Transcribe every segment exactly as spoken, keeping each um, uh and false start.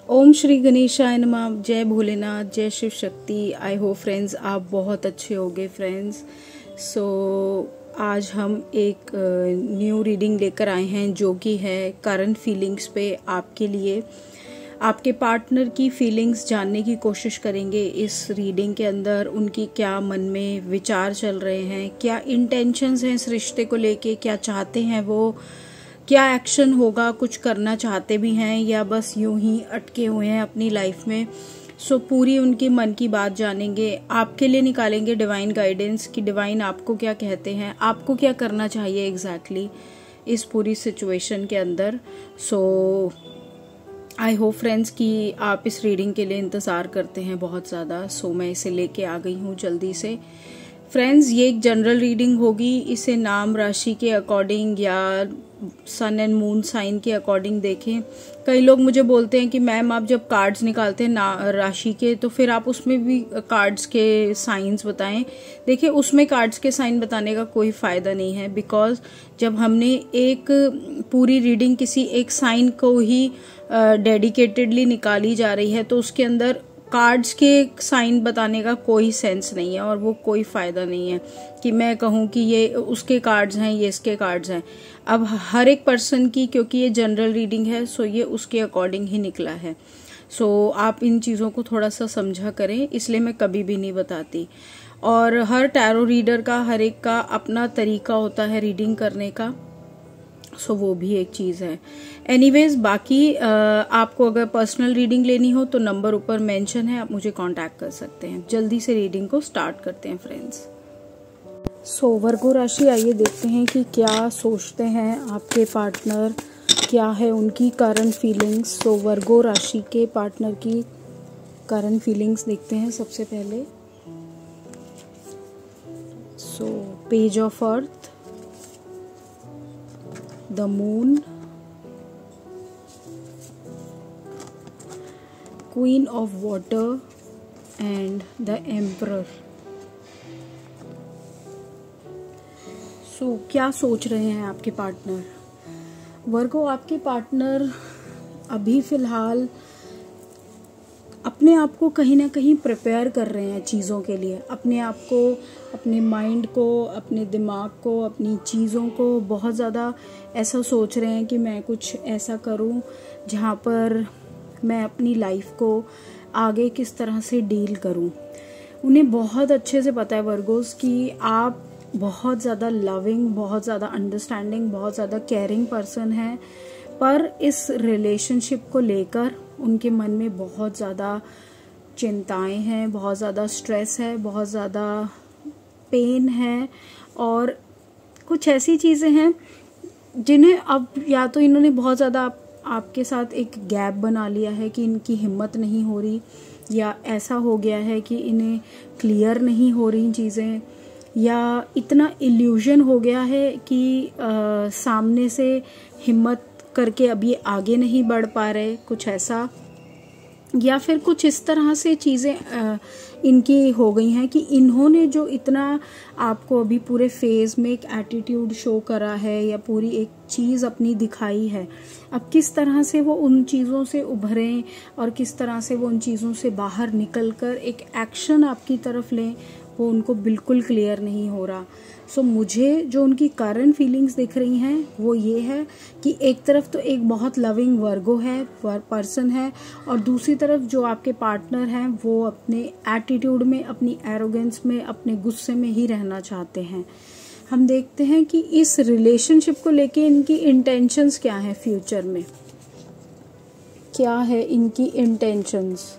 ओम श्री गणेशाय नमः। जय भोलेनाथ, जय Shiv Shakti. I hope friends आप बहुत अच्छे होगे फ्रेंड्स। सो आज हम एक न्यू रीडिंग लेकर आए हैं जो कि है करंट फीलिंग्स पे आपके लिए। आपके पार्टनर की फीलिंग्स जानने की कोशिश करेंगे इस रीडिंग के अंदर। उनकी क्या मन में विचार चल रहे हैं, क्या इंटेंशंस हैं इस रिश्ते को लेके, क्या चाहते हैं वो, क्या एक्शन होगा, कुछ करना चाहते भी हैं या बस यूं ही अटके हुए हैं अपनी लाइफ में। सो so, पूरी उनके मन की बात जानेंगे। आपके लिए निकालेंगे डिवाइन गाइडेंस कि डिवाइन आपको क्या कहते हैं, आपको क्या करना चाहिए एग्जैक्टली exactly इस पूरी सिचुएशन के अंदर। सो आई होप फ्रेंड्स कि आप इस रीडिंग के लिए इंतज़ार करते हैं बहुत ज़्यादा। सो so, मैं इसे लेके आ गई हूँ जल्दी से। फ्रेंड्स ये एक जनरल रीडिंग होगी। इसे नाम राशि के अकॉर्डिंग या सन एंड मून साइन के अकॉर्डिंग देखें। कई लोग मुझे बोलते हैं कि मैम आप जब कार्ड्स निकालते हैं ना राशि के, तो फिर आप उसमें भी कार्ड्स के साइंस बताएं। देखिए उसमें कार्ड्स के साइन बताने का कोई फ़ायदा नहीं है, बिकॉज जब हमने एक पूरी रीडिंग किसी एक साइन को ही डेडिकेटेडली निकाली जा रही है तो उसके अंदर कार्ड्स के साइन बताने का कोई सेंस नहीं है और वो कोई फ़ायदा नहीं है कि मैं कहूँ कि ये उसके कार्ड्स हैं, ये इसके कार्ड्स हैं। अब हर एक पर्सन की, क्योंकि ये जनरल रीडिंग है, सो ये उसके अकॉर्डिंग ही निकला है। सो आप इन चीज़ों को थोड़ा सा समझा करें, इसलिए मैं कभी भी नहीं बताती। और हर टैरो रीडर का, हर एक का अपना तरीका होता है रीडिंग करने का। सो so, वो भी एक चीज़ है। एनीवेज बाकी आ, आपको अगर पर्सनल रीडिंग लेनी हो तो नंबर ऊपर मेंशन है, आप मुझे कांटेक्ट कर सकते हैं। जल्दी से रीडिंग को स्टार्ट करते हैं फ्रेंड्स। सो so, वर्गो राशि, आइए देखते हैं कि क्या सोचते हैं आपके पार्टनर, क्या है उनकी करंट फीलिंग्स। सो वर्गो राशि के पार्टनर की करंट फीलिंग्स देखते हैं सबसे पहले। So page of earth, the moon, queen of water and the emperor। so, क्या सोच रहे हैं आपके पार्टनर? वर्गो आपके पार्टनर अभी फिलहाल अपने आप को कहीं ना कहीं प्रिपेयर कर रहे हैं चीज़ों के लिए। अपने आप को, अपने माइंड को, अपने दिमाग को, अपनी चीज़ों को बहुत ज़्यादा ऐसा सोच रहे हैं कि मैं कुछ ऐसा करूं जहां पर मैं अपनी लाइफ को आगे किस तरह से डील करूं। उन्हें बहुत अच्छे से पता है वर्गोस कि आप बहुत ज़्यादा लविंग, बहुत ज़्यादा अंडरस्टैंडिंग, बहुत ज़्यादा केयरिंग पर्सन हैं, पर इस रिलेशनशिप को लेकर उनके मन में बहुत ज़्यादा चिंताएं हैं, बहुत ज़्यादा स्ट्रेस है, बहुत ज़्यादा पेन है और कुछ ऐसी चीज़ें हैं जिन्हें अब या तो इन्होंने बहुत ज़्यादा आप, आपके साथ एक गैप बना लिया है कि इनकी हिम्मत नहीं हो रही, या ऐसा हो गया है कि इन्हें क्लियर नहीं हो रही चीज़ें, या इतना इल्यूजन हो गया है कि आ, सामने से हिम्मत करके अब ये आगे नहीं बढ़ पा रहे, कुछ ऐसा। या फिर कुछ इस तरह से चीज़ें इनकी हो गई हैं कि इन्होंने जो इतना आपको अभी पूरे फेज में एक एटीट्यूड शो करा है या पूरी एक चीज़ अपनी दिखाई है, अब किस तरह से वो उन चीज़ों से उभरें और किस तरह से वो उन चीज़ों से बाहर निकलकर एक एक्शन आपकी तरफ लें, वो उनको बिल्कुल क्लियर नहीं हो रहा। सो so, मुझे जो उनकी करंट फीलिंग्स दिख रही हैं वो ये है कि एक तरफ तो एक बहुत लविंग वर्गो है, पर्सन है, और दूसरी तरफ जो आपके पार्टनर हैं वो अपने एटीट्यूड में, अपनी एरोगेंस में, अपने गुस्से में ही रहना चाहते हैं। हम देखते हैं कि इस रिलेशनशिप को लेके इनकी इंटेंशंस क्या है फ्यूचर में, क्या है इनकी intentions.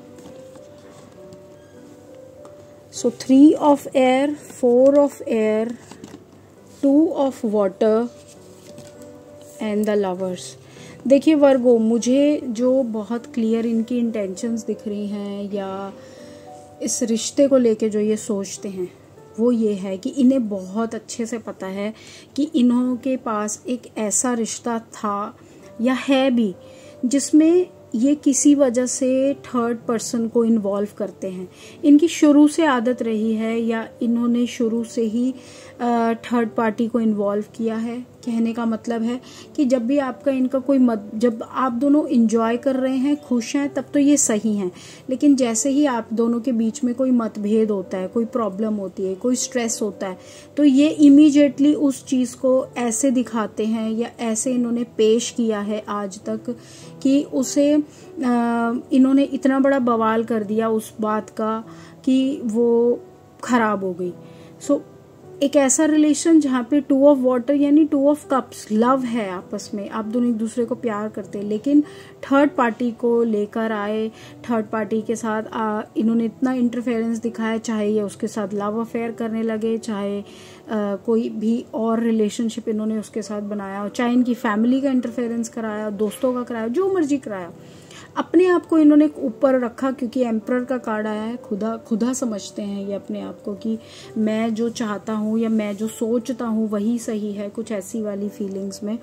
So three of air, four of air, two of water and the lovers। देखिए वर्गो, मुझे जो बहुत क्लियर इनकी इंटेंशंस दिख रही हैं या इस रिश्ते को लेके जो ये सोचते हैं वो ये है कि इन्हें बहुत अच्छे से पता है कि इन्हों के पास एक ऐसा रिश्ता था या है भी जिसमें ये किसी वजह से थर्ड पर्सन को इन्वॉल्व करते हैं। इनकी शुरू से आदत रही है या इन्होंने शुरू से ही थर्ड पार्टी को इन्वॉल्व किया है। कहने का मतलब है कि जब भी आपका इनका कोई मत जब आप दोनों इंजॉय कर रहे हैं, खुश हैं, तब तो ये सही हैं। लेकिन जैसे ही आप दोनों के बीच में कोई मतभेद होता है, कोई प्रॉब्लम होती है, कोई स्ट्रेस होता है, तो ये इमीडिएटली उस चीज़ को ऐसे दिखाते हैं या ऐसे इन्होंने पेश किया है आज तक कि उसे इन्होंने इतना बड़ा बवाल कर दिया उस बात का कि वो खराब हो गई। सो so, एक ऐसा रिलेशन जहाँ पे टू ऑफ वाटर यानी टू ऑफ कप्स लव है, आपस में आप दोनों एक दूसरे को प्यार करते हैं, लेकिन थर्ड पार्टी को लेकर आए, थर्ड पार्टी के साथ आ, इन्होंने इतना इंटरफेरेंस दिखाया, चाहे ये उसके साथ लव अफेयर करने लगे, चाहे आ, कोई भी और रिलेशनशिप इन्होंने उसके साथ बनाया, चाहे इनकी फैमिली का इंटरफेरेंस कराया, दोस्तों का कराया, जो मर्जी कराया, अपने आप को इन्होंने ऊपर रखा। क्योंकि एम्परर का कार्ड आया है, खुदा खुदा समझते हैं ये अपने आप को कि मैं जो चाहता हूँ या मैं जो सोचता हूँ वही सही है, कुछ ऐसी वाली फीलिंग्स में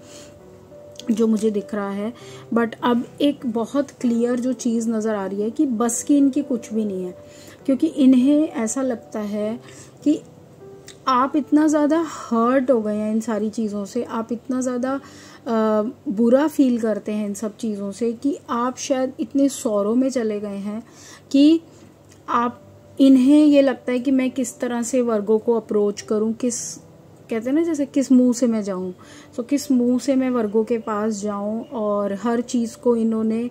जो मुझे दिख रहा है। बट अब एक बहुत क्लियर जो चीज़ नज़र आ रही है कि बस की इनकी कुछ भी नहीं है, क्योंकि इन्हें ऐसा लगता है कि आप इतना ज़्यादा हर्ट हो गए हैं इन सारी चीज़ों से, आप इतना ज़्यादा बुरा फील करते हैं इन सब चीज़ों से कि आप शायद इतने सौरों में चले गए हैं कि आप इन्हें ये लगता है कि मैं किस तरह से वर्गों को अप्रोच करूं, किस कहते हैं ना जैसे किस मुंह से मैं जाऊं, तो किस मुंह से मैं वर्गों के पास जाऊं। और हर चीज़ को इन्होंने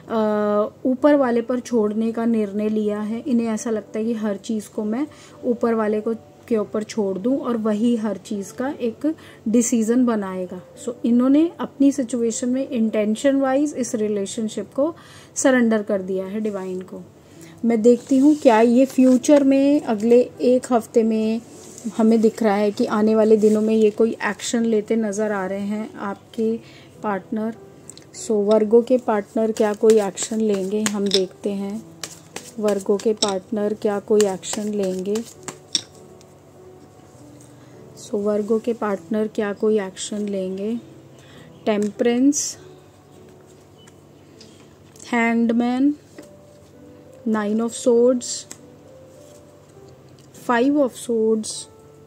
ऊपर वाले पर छोड़ने का निर्णय लिया है। इन्हें ऐसा लगता है कि हर चीज़ को मैं ऊपर वाले को के ऊपर छोड़ दूं और वही हर चीज़ का एक डिसीजन बनाएगा। सो so, इन्होंने अपनी सिचुएशन में इंटेंशन वाइज इस रिलेशनशिप को सरेंडर कर दिया है डिवाइन को। मैं देखती हूँ क्या ये फ्यूचर में अगले एक हफ्ते में हमें दिख रहा है कि आने वाले दिनों में ये कोई एक्शन लेते नज़र आ रहे हैं आपके पार्टनर। सो so, वर्गों के पार्टनर क्या कोई एक्शन लेंगे, हम देखते हैं वर्गों के पार्टनर क्या कोई एक्शन लेंगे। सो so, वर्गों के पार्टनर क्या कोई एक्शन लेंगे। Temperance, hanged man, nine of swords, five of swords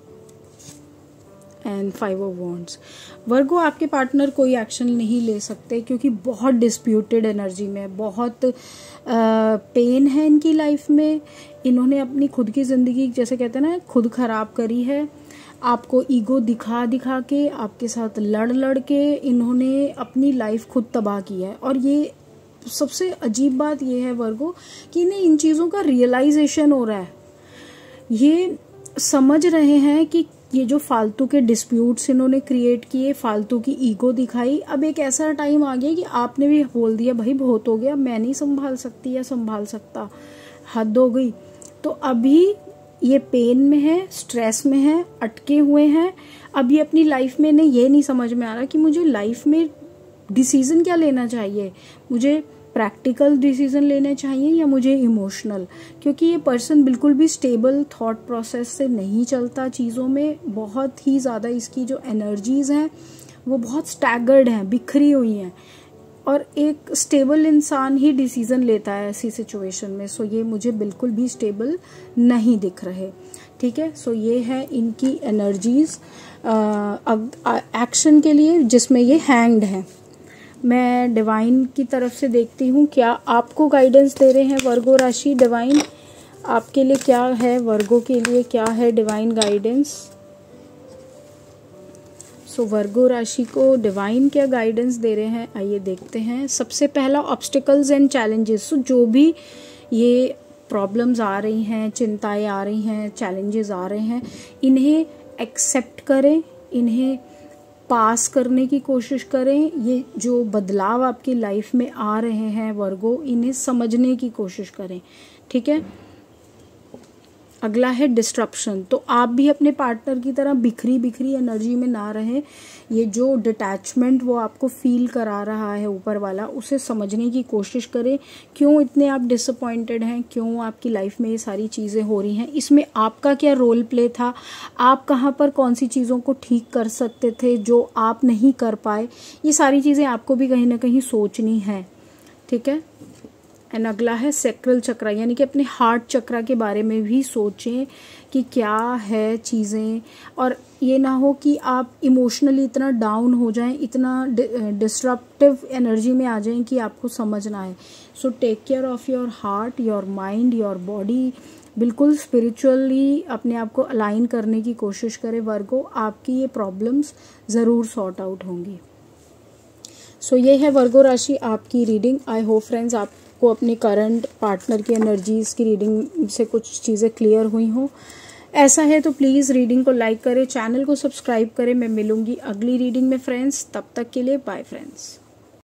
and five of wands. Virgo आपके पार्टनर कोई एक्शन नहीं ले सकते क्योंकि बहुत डिस्प्यूटेड एनर्जी में, बहुत पेन है इनकी लाइफ में। इन्होंने अपनी खुद की ज़िंदगी जैसे कहते हैं ना खुद खराब करी है। आपको ईगो दिखा दिखा के, आपके साथ लड़ लड़ के इन्होंने अपनी लाइफ खुद तबाह की है। और ये सबसे अजीब बात ये है वर्गो कि इन्हें इन चीज़ों का रियलाइजेशन हो रहा है। ये समझ रहे हैं कि ये जो फालतू के डिस्प्यूट्स इन्होंने क्रिएट किए, फालतू की ईगो दिखाई, अब एक ऐसा टाइम आ गया कि आपने भी बोल दिया भाई बहुत हो गया, मैं नहीं संभाल सकती या संभाल सकता, हद हो गई। तो अभी ये पेन में है, स्ट्रेस में है, अटके हुए हैं। अब ये अपनी लाइफ में इन्हें ये नहीं समझ में आ रहा कि मुझे लाइफ में डिसीजन क्या लेना चाहिए, मुझे प्रैक्टिकल डिसीजन लेने चाहिए या मुझे इमोशनल। क्योंकि ये पर्सन बिल्कुल भी स्टेबल थॉट प्रोसेस से नहीं चलता चीज़ों में, बहुत ही ज़्यादा इसकी जो एनर्जीज हैं वो बहुत स्टैगर्ड हैं, बिखरी हुई हैं। और एक स्टेबल इंसान ही डिसीजन लेता है ऐसी सिचुएशन में। सो ये मुझे बिल्कुल भी स्टेबल नहीं दिख रहे। ठीक है, सो ये है इनकी एनर्जीज एक्शन के लिए जिसमें ये हैंग्ड है। मैं डिवाइन की तरफ से देखती हूँ क्या आपको गाइडेंस दे रहे हैं वर्गो राशि। डिवाइन आपके लिए क्या है, वर्गो के लिए क्या है डिवाइन गाइडेंस। सो वर्गो राशि को डिवाइन क्या गाइडेंस दे रहे हैं, आइए देखते हैं। सबसे पहला ऑब्स्टिकल्स एंड चैलेंजेस। सो जो भी ये प्रॉब्लम्स आ रही हैं, चिंताएं आ रही हैं, चैलेंजेस आ रहे हैं, इन्हें एक्सेप्ट करें, इन्हें पास करने की कोशिश करें। ये जो बदलाव आपकी लाइफ में आ रहे हैं वर्गो, इन्हें समझने की कोशिश करें। ठीक है, अगला है डिस्ट्रप्शन। तो आप भी अपने पार्टनर की तरह बिखरी बिखरी एनर्जी में ना रहें। ये जो डिटैचमेंट वो आपको फील करा रहा है ऊपर वाला, उसे समझने की कोशिश करें। क्यों इतने आप डिसअपॉइंटेड हैं, क्यों आपकी लाइफ में ये सारी चीज़ें हो रही हैं, इसमें आपका क्या रोल प्ले था, आप कहाँ पर कौन सी चीज़ों को ठीक कर सकते थे जो आप नहीं कर पाए। ये सारी चीज़ें आपको भी कहीं ना कहीं सोचनी है। ठीक है। एंड अगला है सैक्रल चक्रा, यानी कि अपने हार्ट चक्रा के बारे में भी सोचें कि क्या है चीज़ें, और ये ना हो कि आप इमोशनली इतना डाउन हो जाएं, इतना डिस्ट्रप्टिव एनर्जी में आ जाएं कि आपको समझ ना आए। So take care of your heart, your mind, your body. बिल्कुल स्पिरिचुअली अपने आप को अलाइन करने की कोशिश करें वर्गो, आपकी ये प्रॉब्लम्स ज़रूर सॉर्ट आउट होंगी। सो so, ये है वर्गो राशि आपकी रीडिंग। आई होप फ्रेंड्स आपको अपने करंट पार्टनर की एनर्जीज़ की रीडिंग से कुछ चीज़ें क्लियर हुई हों। ऐसा है तो प्लीज़ रीडिंग को लाइक करें, चैनल को सब्सक्राइब करें। मैं मिलूंगी अगली रीडिंग में फ्रेंड्स, तब तक के लिए बाय फ्रेंड्स।